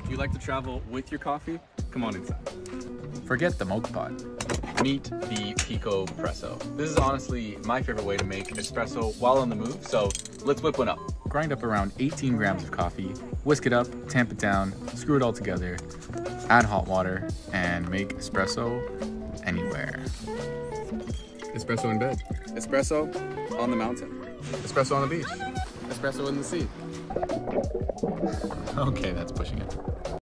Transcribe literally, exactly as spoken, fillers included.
Do you like to travel with your coffee? Come on inside. Forget the mocha pot. Meet the Picopresso. This is honestly my favorite way to make espresso while on the move, so let's whip one up. Grind up around eighteen grams of coffee, whisk it up, tamp it down, screw it all together, add hot water, and make espresso anywhere. Espresso in bed. Espresso on the mountain. Espresso on the beach. Espresso in the sea. Okay, that's pushing it.